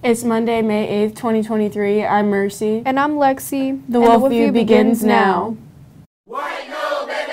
It's Monday, May 8th, 2023. I'm Mercy. And I'm Lexi. The Wolf View begins now. White no, baby!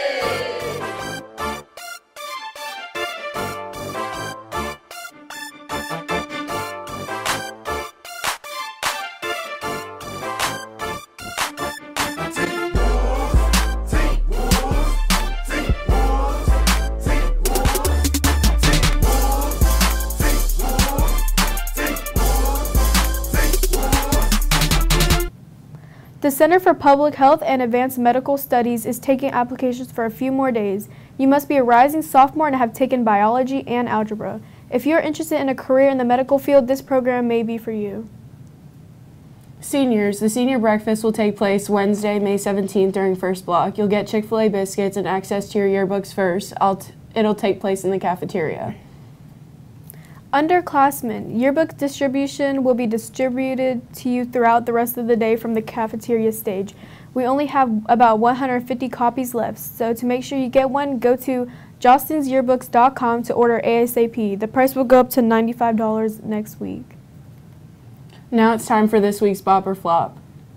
The Center for Public Health and Advanced Medical Studies is taking applications for a few more days. You must be a rising sophomore and have taken biology and algebra. If you're interested in a career in the medical field, this program may be for you. Seniors, the senior breakfast will take place Wednesday, May 17th during first block. You'll get Chick-fil-A biscuits and access to your yearbooks first. It'll take place in the cafeteria. Underclassmen, yearbook distribution will be distributed to you throughout the rest of the day from the cafeteria stage. We only have about 150 copies left, so to make sure you get one, go to jostensyearbooks.com to order ASAP. The price will go up to $95 next week. Now it's time for this week's Bop or Flop.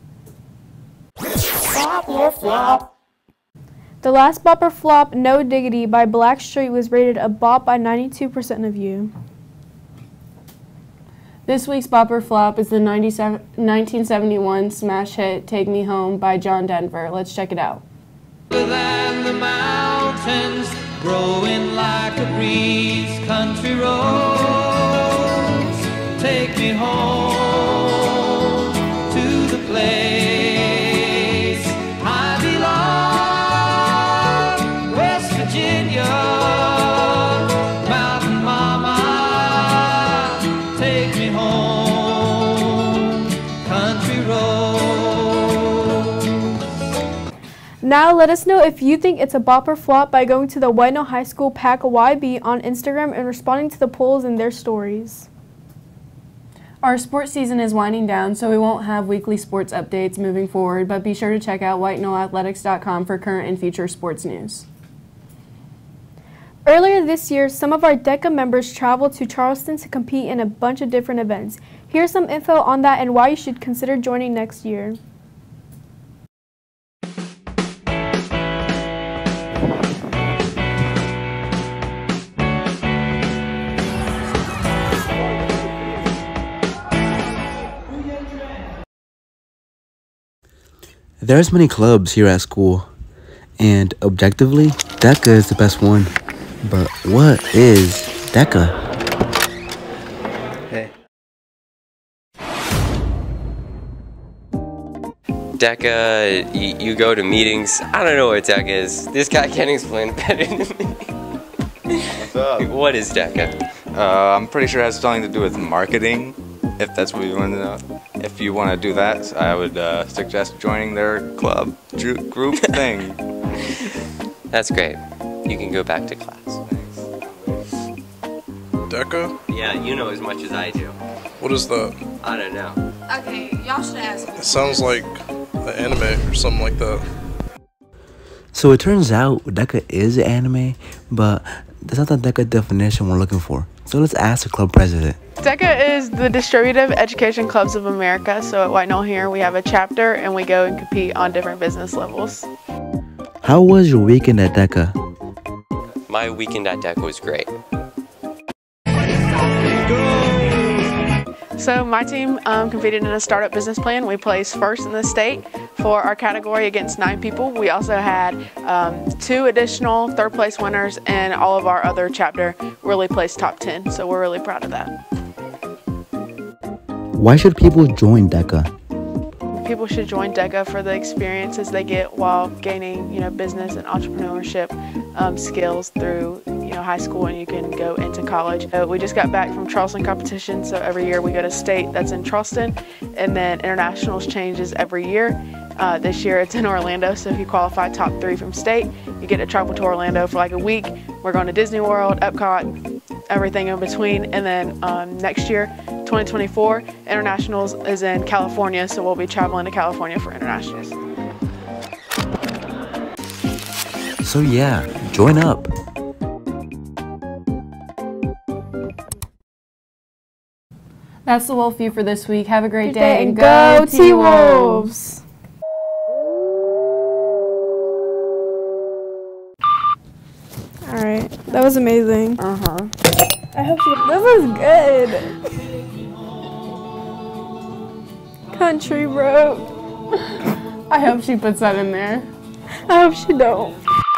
Bop or flop? The last Bop or Flop, No Diggity by Blackstreet, was rated a bop by 92% of you. This week's Bop or Flop is the 1971 smash hit Take Me Home by John Denver. Let's check it out. Than the mountains, growing like a breeze, country roads, take me home to the place I belong, West Virginia, mountain mama, take me home, country roads. Now let us know if you think it's a bop or flop by going to the Whitenow High School Pack YB on Instagram and responding to the polls and their stories. Our sports season is winding down, so we won't have weekly sports updates moving forward, but be sure to check out whitenowathletics.com for current and future sports news. Earlier this year, some of our DECA members traveled to Charleston to compete in a bunch of different events. Here's some info on that and why you should consider joining next year. There's many clubs here at school, and objectively, DECA is the best one. But what is DECA? Hey. DECA, you go to meetings. I don't know what DECA is. This guy can't explain it better than me. What's up? What is DECA? I'm pretty sure it has something to do with marketing, if that's what you want to know. If you want to do that, I would suggest joining their club, group thing. That's great. You can go back to class. DECA? Yeah, you know as much as I do. What is that? I don't know. Okay, y'all should ask me. It sounds like an anime or something like that. So it turns out DECA is an anime, but that's not the DECA definition we're looking for. So let's ask the club president. DECA is the Distributive Education Clubs of America. So at Whitenow here, we have a chapter and we go and compete on different business levels. How was your weekend at DECA? My weekend at DECA was great. So my team competed in a startup business plan. We placed first in the state for our category against 9 people. We also had 2 additional third place winners, and all of our other chapter really placed top 10. So we're really proud of that. Why should people join DECA? People should join DECA for the experiences they get while gaining, business and entrepreneurship skills through, high school, and you can go into college. We just got back from Charleston competition, so every year we go to state that's in Charleston, and then internationals changes every year. This year it's in Orlando, so if you qualify top 3 from state, you get to travel to Orlando for like a week. We're going to Disney World, Epcot, everything in between, and then next year, 2024, internationals is in California, so we'll be traveling to California for internationals. So yeah, join up. That's the Wolf View for this week. Have a great Good day and go T-Wolves! Alright, that was amazing. Uh-huh. I hope that was good. Country road. I hope she puts that in there. I hope she don't.